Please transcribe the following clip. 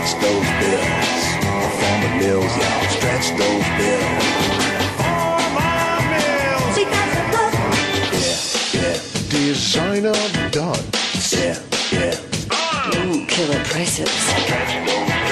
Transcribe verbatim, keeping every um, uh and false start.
stretch those bills. Forman mills, y'all, stretch those bills. Forman mills. She got the look. Yeah, yeah. Designer done. Yeah, yeah. Ooh, killer prices. Stretch those